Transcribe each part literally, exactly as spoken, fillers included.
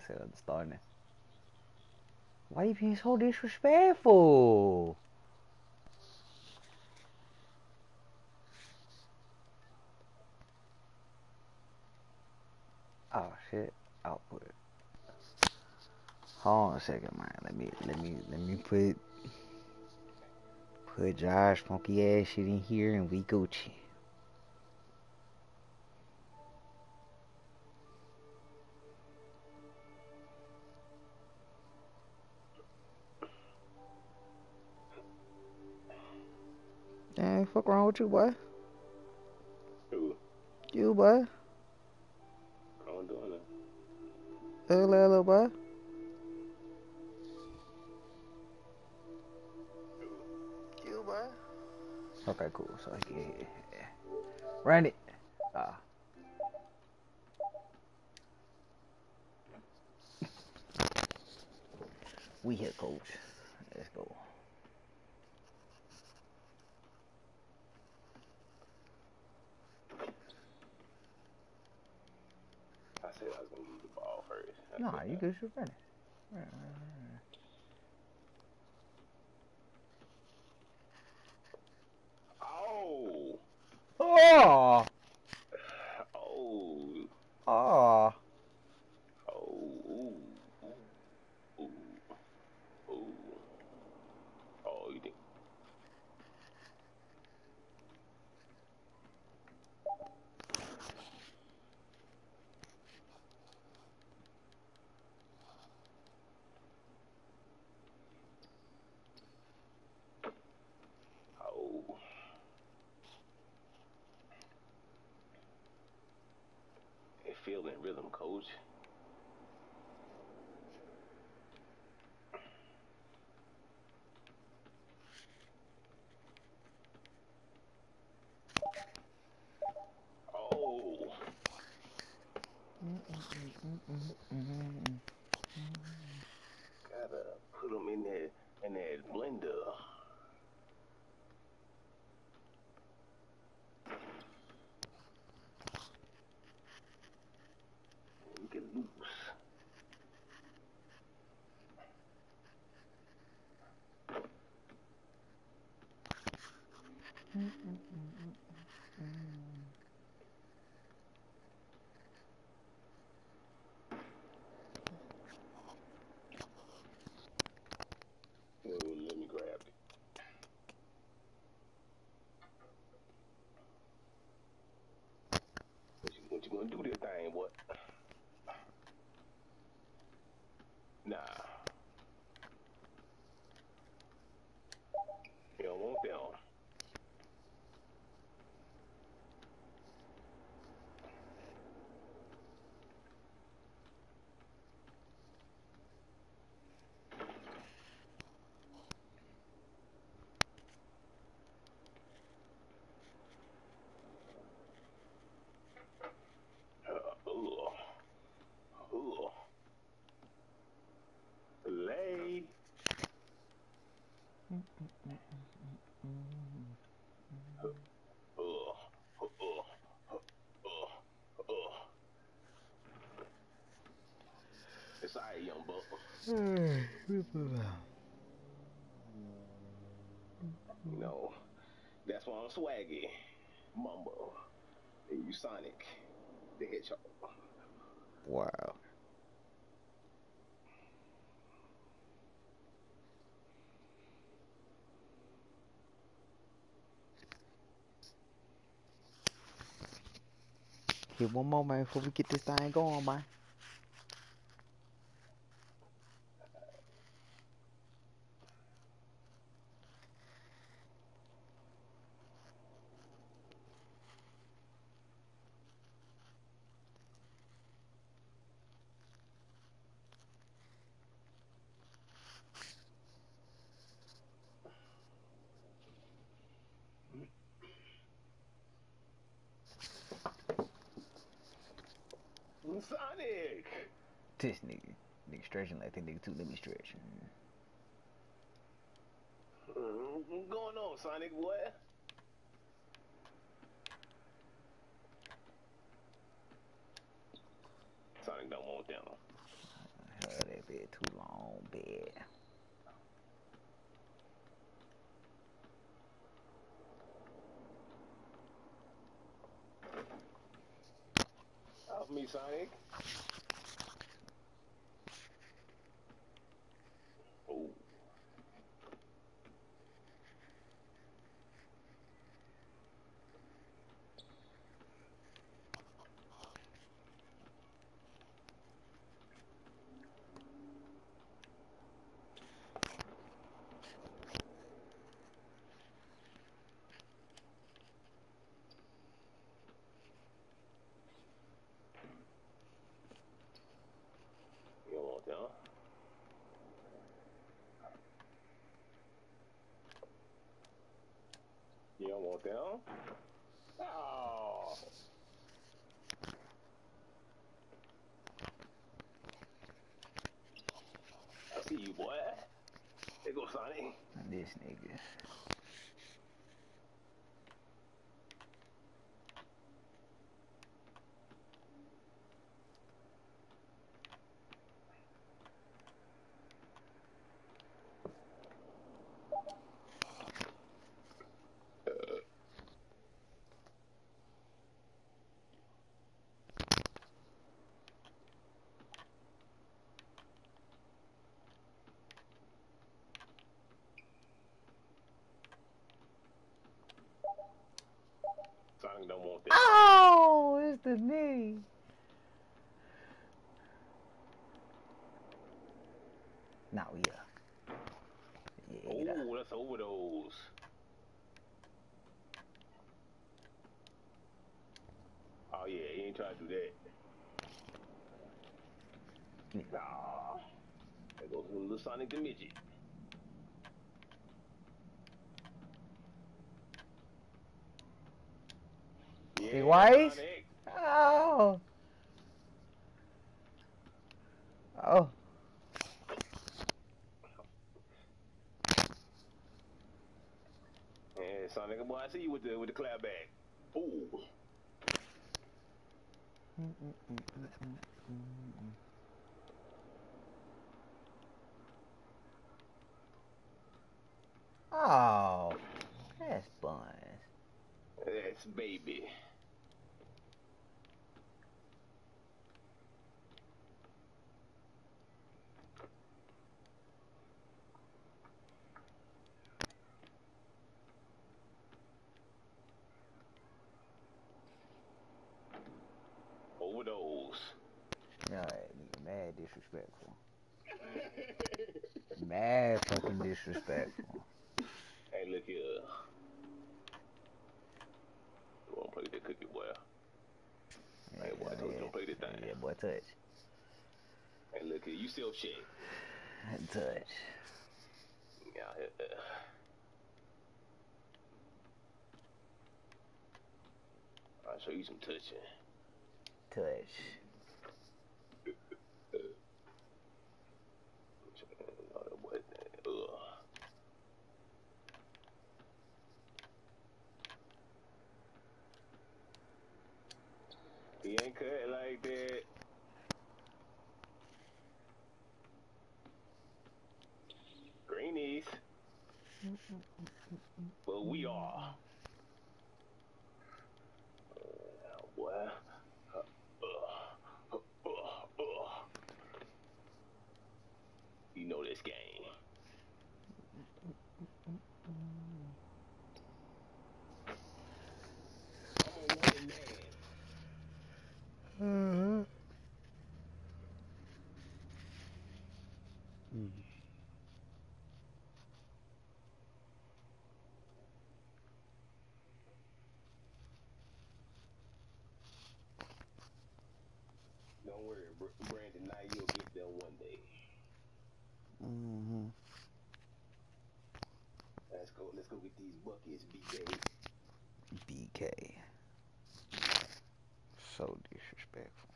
said at the start. Why you being so disrespectful? Oh shit. Output. Hold on a second, man. Let me let me let me put put Josh funky ass shit in here and we Gucci. Dang, fuck wrong with you, boy? Who? You, boy? I don't do it. Little, little boy? Who? You, boy? Okay, cool. So yeah, yeah, yeah. Run it. Ah. We here, coach. Let's go. I said I was gonna use the ball first. I Nah, said you that. good. Just run it. Run it, Oh. run it. Oh. Oh. Oh. Oh. Ooh. Ooh. Ooh. Ooh. Oh, you think? Oh. It feeling rhythm, coach. Oh. Gotta put them in that in that blender. Get loose. Oh, let me grab it. What you, what you gonna do this thing, what? Nah. You don't want them. Uh, ugh. Ugh. Lay. Ugh. Ugh. Ugh. Ugh. It's alright, young buck. You know, that's why I'm swaggy. Mumbo. And you Sonic. The Hedgehog. Wow. Hit one more, man, before we get this thing going, man. Sonic! This nigga. Nigga stretching like that nigga too. Let me stretch. Mm, What's going on, Sonic, boy? Sonic don't want them. me, Sonic. Oh. You don't want that, huh? You don't want that, huh? Oh. I see you, boy. There go Sonic. This nigga. Sonic don't want that. Oh, it's the knee. No, yeah. Yeah, get Oh, out. that's overdose. Oh yeah, he ain't trying to do that. Nah. There goes little Sonic the Midget. Yeah, Big Wise? Sonic. Oh. Oh. Yeah, Sonic, boy, I see you with the with the clap back. Ooh. Mm, mm, mm, mm, mm, mm. Oh. That's buns. That's baby. Overdose. Alright, nigga, mad disrespectful. Mad fucking disrespectful. Hey, look here. You wanna play with that cookie, boy? Yeah, Hey, boy, I told you yeah, don't play this thing. yeah, boy, touch. Hey, look here, you self check. Touch. Yeah, yeah. I'll show you some touching. Touch. What? Ugh. He ain't cut like that. Greenies. But we are. Uh, boy. Uh, uh, uh, uh, uh. You know this game. I'm a wanted man. Mm-hmm. Mm. Don't worry, Brandon. Now you'll get there one day. Mm-hmm. Let's go. Let's go get these buckets, B K. B K. So disrespectful.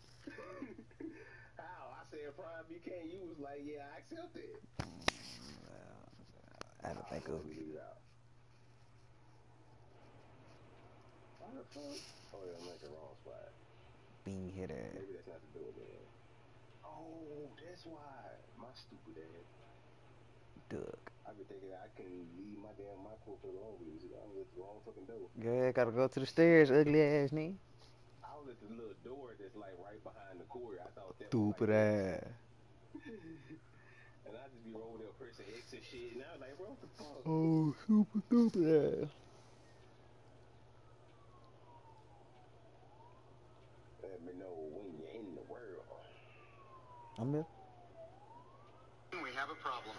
How? I said prime B K. You was like, yeah, I accept it. Well, I had to think of. Why the fuck? Oh, yeah, I'm at the wrong spot. Being hitter. Maybe that's not the door, man. Oh, that's why. My stupid ass. Duck. I be thinking I can leave my damn microphone for the long with this. I was at the wrong fucking door. Yeah, gotta go to the stairs, ugly ass nigga. I call it the little door that's like right behind the court. I thought that was like Stupid the ass. and I just be rolling there pressing X and shit, and I was like, bro, what the fuck? Oh, super stupid ass. Let me know when you're in the world. I'm here. We have a problem.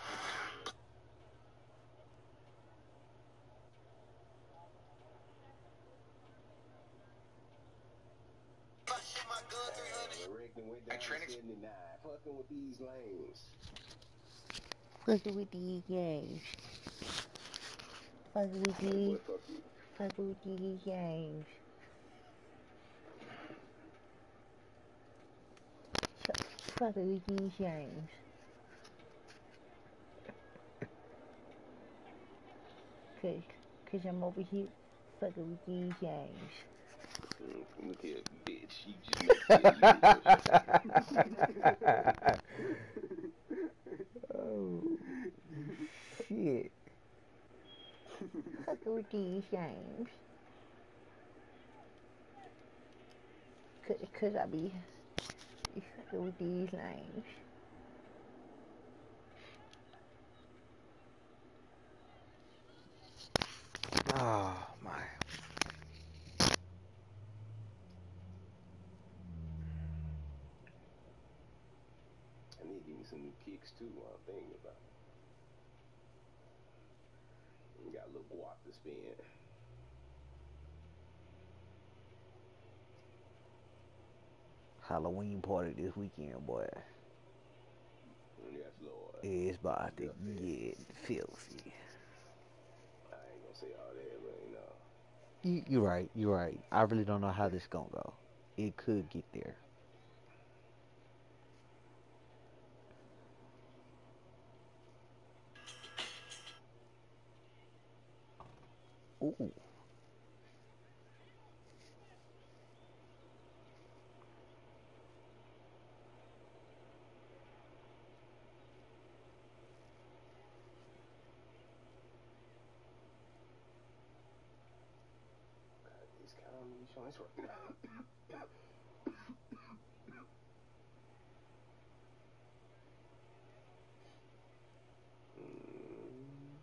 Erecting went down to seventy-nine. Fucking with these lanes. Fucking with these games. Fucking with these. Fuck you. Fucking with these games. Fucking with these games. Cause, cause I'm over here fucking with these games. Mm, look here, bitch. You just Oh, shit. Fucking with these games. Cause, cause I be fucking with these lames. Oh, my. I need to give me some new kicks too. I'm thinking about. You got a little guap to spend. Halloween party this weekend, boy. Yes, Lord. It's about to Guffy. get filthy. I ain't gonna say all that, but you know. You, you're right, you're right. I really don't know how this gonna go. It could get there. Ooh. God, these comedy joints right now. mm.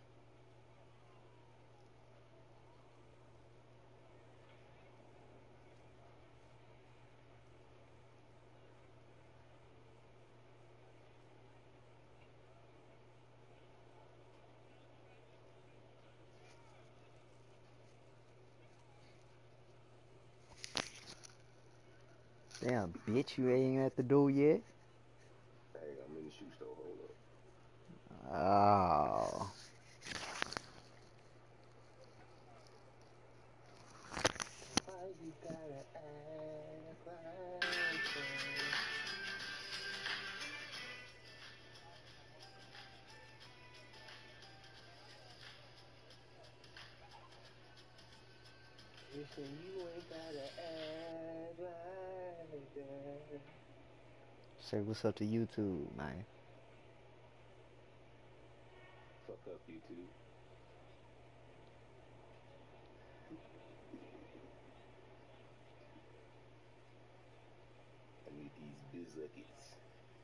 Damn, bitch, you ain't at the door yet? Hey, I'm in the shoe store. Hold up. Oh. Why you gotta act like that? Listen, you ain't gotta act like that. Say what's up to YouTube, man. Fuck up, YouTube. I need these bizuckets.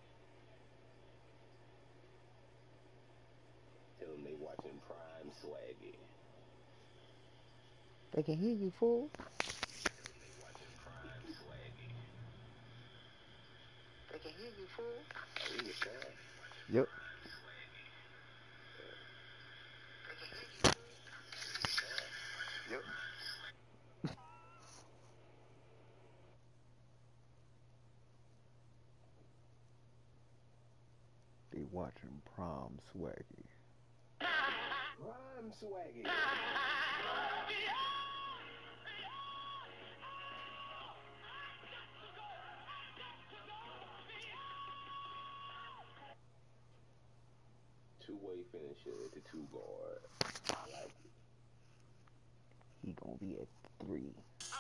Tell them they watching Prime Swaggy. They can hear you, fool. They watching Prime Swaggy. They can hear you, fool. Oh, we was fine. Yep. They can hear you, fool. Yep. They watching Prom Swaggy. Prime Swaggy. Two-way finisher at the two guard. I like it. He gonna be at three.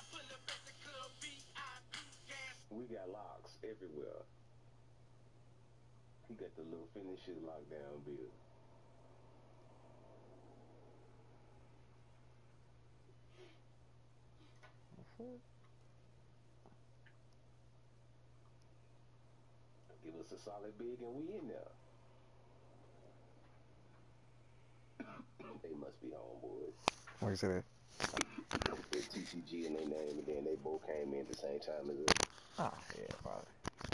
We got locks everywhere. He got the little finisher lockdown bill. What's up? Give us a solid big and we in there. They must be homeboys. What is it? It's T C G in their name, and then they both came in at the same time as us. Oh, yeah, probably.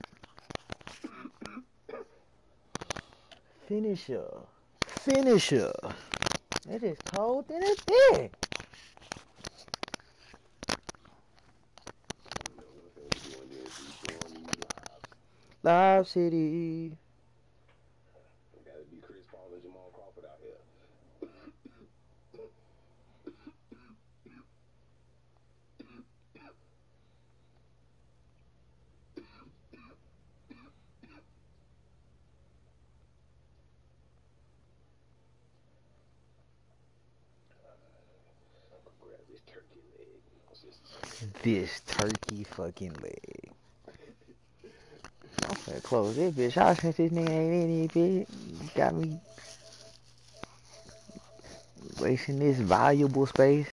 Finisher. Finisher. It is cold in a bit. Live City. It gotta be Chris Paul and Jamal Crawford out here. Grab this turkey leg. This turkey fucking leg. I'm finna close this bitch out since this nigga ain't in here, bitch. Got me wasting this valuable space.